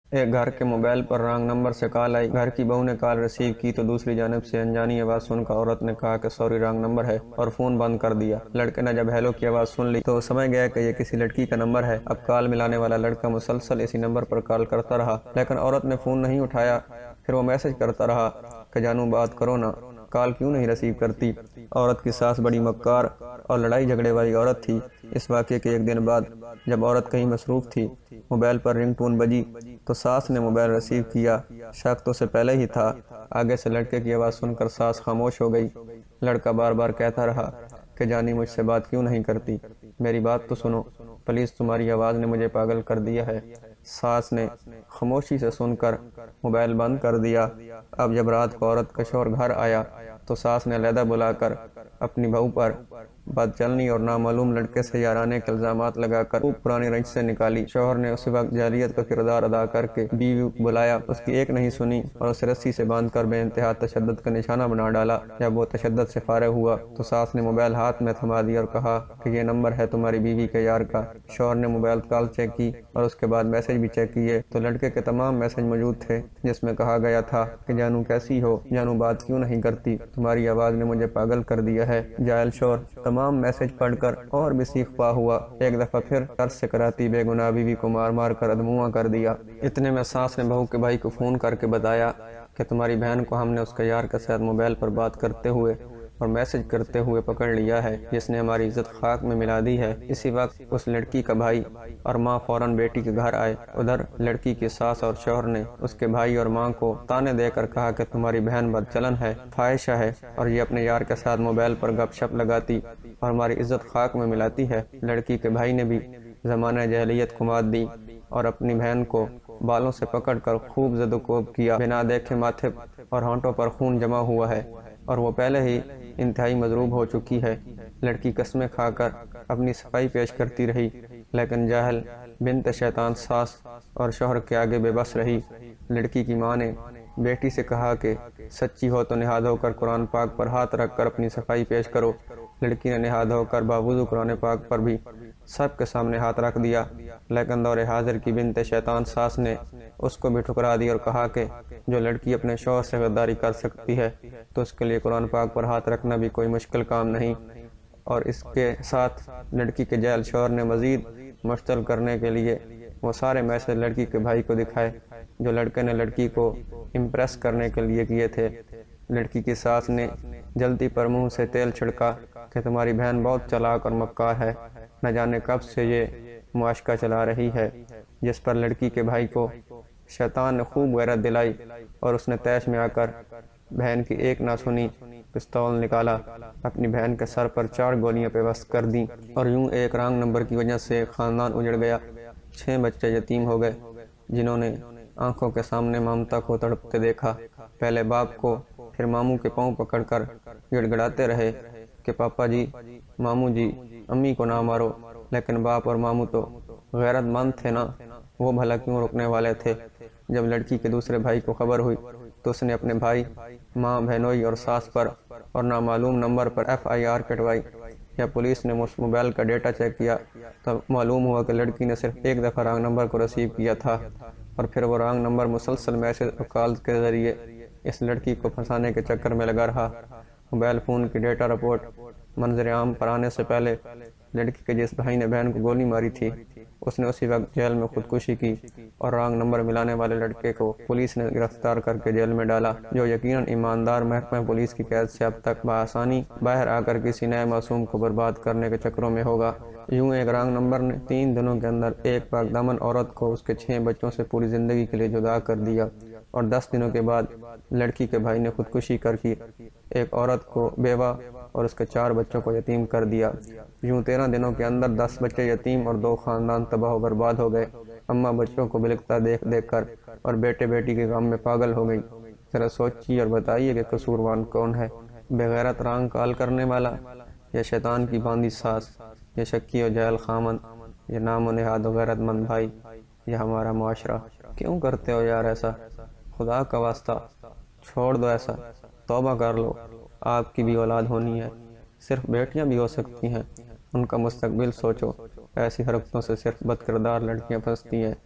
ایک گھر کے موبائل پر رانگ نمبر سے کال آئی۔ گھر کی بہو نے کال ریسیو کی تو دوسری جانب سے انجانی آواز سن کر عورت نے کہا کہ سوری رانگ نمبر ہے اور فون بند کر دیا۔ لڑکے نے جب ہیلو کی آواز سن لی تو وہ سمجھ گیا کہ یہ کسی لڑکی کا نمبر ہے۔ اب کال ملانے والا لڑکا مسلسل اسی نمبر پر کال کرتا رہا لیکن عورت نے فون نہیں اٹھایا۔ پھر وہ میسج کرتا رہا کہ جانو بات کرو نا، کال کیوں نہیں ریسیو کرتی۔ عورت کی ساس بڑی مکار اور لڑائی جھگڑے والی عورت تھی۔ اس واقعے کے ایک دن بعد جب عورت کہیں مصروف تھی، موبائل پر رنگ ٹون بجی تو ساس نے موبائل ریسیو کیا۔ شک تو سے پہلے ہی تھا۔ آگے سے لڑکے کی آواز سن کر ساس خاموش ہو گئی۔ لڑکا بار بار کہتا رہا کہ جانی مجھ سے بات کیوں نہیں کرتی، میری بات تو سنو، پلیز تمہاری آواز نے مجھے پاگل کر دیا ہے۔ ساس نے خاموشی سے سن کر موبائل بند کر دیا۔ اب جب رات کو عورت کا شوہر گھر آیا تو ساس نے علیحدہ بلا کر اپنی بہو پر بد چلنی اور نامعلوم لڑکے سے یارانے کے الزامات لگا کر خوب پرانی رنج سے نکالی۔ شوہر نے اس وقت جاہلیت کا کردار ادا کر کے بیوی بلایا، اس کی ایک نہیں سنی اور اسے رسی سے باندھ کر بے انتہا تشدد کا نشانہ بنا ڈالا۔ جب وہ تشدد سے فارغ ہوا تو ساس نے موبائل ہاتھ میں تھما دیا اور کہا کہ یہ نمبر ہے تمہاری بیوی کے یار کا۔ شوہر نے موبائل کال چیک کی اور اس کے بعد میسج بھی چیک کیے تو لڑکے کے تمام میسج موجود تھے جس میں کہا گیا تھا کہ جانو کیسی ہو، جانو بات کیوں نہیں کرتی، تمہاری آواز نے مجھے پاگل کر دیا ہے۔ جاہل شوہر تمام میسج پڑھ کر اور بھی سیخ پا ہوا۔ ایک دفعہ پھر طرز سے کراتی بے گناہ بیوی کو مار مار کر ادموا کر دیا۔ اتنے میں ساس نے بہو کے بھائی کو فون کر کے بتایا کہ تمہاری بہن کو ہم نے اس کے یار کے ساتھ موبائل پر بات کرتے ہوئے اور میسج کرتے ہوئے پکڑ لیا ہے، جس نے ہماری عزت خاک میں ملا دی ہے۔ اسی وقت اس لڑکی کا بھائی اور ماں فوراً بیٹی کے گھر آئے۔ ادھر لڑکی کی ساس اور شوہر نے اس کے بھائی اور ماں کو تانے دے کر کہا کہ تمہاری بہن بد چلن ہے، فاحشہ ہے اور یہ اپنے یار کے ساتھ موبائل پر گپ شپ لگاتی اور ہماری عزت خاک میں ملاتی ہے۔ لڑکی کے بھائی نے بھی زمانہ جاہلیت کو مات دی اور اپنی بہن کو بالوں سے پکڑ کر خوب زد و کوب کیا۔ بنا دیکھے ماتھے اور ہونٹوں پر خون جمع ہوا ہے اور وہ پہلے ہی انتہائی مضروب ہو چکی ہے۔ لڑکی قسمیں کھا کر اپنی صفائی پیش کرتی رہی لیکن جاہل بنت شیطان ساس اور شوہر کے آگے بے بس رہی۔ لڑکی کی ماں نے بیٹی سے کہا کہ سچی ہو تو نہاد ہو کر قرآن پاک پر ہاتھ رکھ کر اپنی صفائی پیش کرو۔ لڑکی نے نہاد ہو کر باوضو قرآن پاک پر بھی سب کے سامنے ہاتھ رکھ دیا لیکن دور حاضر کی بنت شیطان ساس نے اس کو بھی ٹھکرا دی اور کہا کہ جو لڑکی اپنے شوہر سے غداری کر سکتی ہے تو اس کے لیے قرآن پاک پر ہاتھ رکھنا بھی کوئی مشکل کام نہیں۔ اور اس کے ساتھ لڑکی کے جاہل شوہر نے مزید مشتعل کرنے کے لیے وہ سارے میسج لڑکی کے بھائی کو دکھائے جو لڑکے نے لڑکی کو امپریس کرنے کے لیے کیے تھے۔ لڑکی کی ساس نے جلدی پر منہ سے تیل چھڑکا کہ تمہاری بہن بہت چلاک اور مکار ہے، نہ جانے کب سے یہ معاشقہ چلا رہی ہے، جس پر لڑکی کے بھائی کو شیطان نے خوب غیرت دلائی اور اس نے تیش میں آ کر بہن کی ایک نہ سنی پستول نکالا، اپنی بہن کے سر پر 4 گولیاں پیوست کر دیں اور یوں ایک رانگ نمبر کی وجہ سے خاندان اجڑ گیا۔ 6 بچے یتیم ہو گئے جنہوں نے آنکھوں کے سامنے ممتا کو تڑپتے دیکھا۔ پہلے باپ کو پھر ماموں کے پاؤں پکڑ کر گڑ گڑاتے رہے کہ پاپا جی، ماموں جی، امی کو نہ مارو، لیکن باپ اور ماموں تو غیرت مند تھے نا، وہ بھلا کیوں رکنے والے تھے۔ جب لڑکی کے دوسرے بھائی کو خبر ہوئی تو اس نے اپنے بھائی، ماں، بہنوئی اور ساس پر اور نامعلوم نمبر پر FIR کٹوائی۔ یا پولیس نے موبائل کا ڈیٹا چیک کیا تو معلوم ہوا کہ لڑکی نے صرف ایک دفعہ رانگ نمبر کو ریسیو کیا تھا اور پھر وہ رانگ نمبر مسلسل میسج اور کالز کے ذریعے اس لڑکی کو پھنسانے کے چکر میں لگا رہا۔ موبائل فون کی ڈیٹا رپورٹ منظر عام پر آنے سے پہلے لڑکی کے جس بھائی نے بہن کو گولی ماری تھی اس نے اسی وقت جیل میں خودکشی کی اور رانگ نمبر ملانے والے لڑکے کو پولیس نے گرفتار کر کے جیل میں ڈالا، جو یقیناً ایماندار محکمہ پولیس کی قید سے اب تک بآسانی باہر آ کر کسی نئے معصوم کو برباد کرنے کے چکروں میں ہوگا۔ یوں ایک رانگ نمبر نے 3 دنوں کے اندر ایک پاک دامن عورت کو اس کے 6 بچوں سے پوری زندگی کے لیے جدا کر دیا اور 10 دنوں کے بعد لڑکی کے بھائی نے خودکشی کر کے ایک عورت کو بیوہ اور اس کے 4 بچوں کو یتیم کر دیا۔ یوں 13 دنوں کے اندر 10 بچے یتیم اور 2 خاندان تباہ و برباد ہو گئے۔ اماں بچوں کو بلکتا دیکھ دیکھ کر اور بیٹے بیٹی کے غم میں پاگل ہو گئی۔ ذرا سوچیے اور بتائیے کہ قصوروان کون ہے، بغیرت رانگ کال کرنے والا یا شیطان کی باندھی ساس، یا شکی و جاہل خامند، یا نام و نہاد و غیرت مند بھائی، یا ہمارا معاشرہ۔ کیوں کرتے ہو یار ایسا؟ خدا کا واسطہ چھوڑ دو ایسا، توبہ کر لو، آپ کی بھی اولاد ہونی ہے، صرف بیٹیاں بھی ہو سکتی ہیں، ان کا مستقبل سوچو۔ ایسی حرکتوں سے صرف بد کردار لڑکیاں پھنستی ہیں۔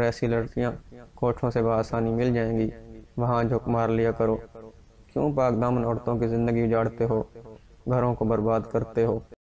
اور ایسی لڑکیاں کوٹھوں سے بآسانی مل جائیں گی، وہاں جھک مار لیا کرو۔ کیوں پاک دامن عورتوں کی زندگی اجاڑتے ہو، گھروں کو برباد کرتے ہو؟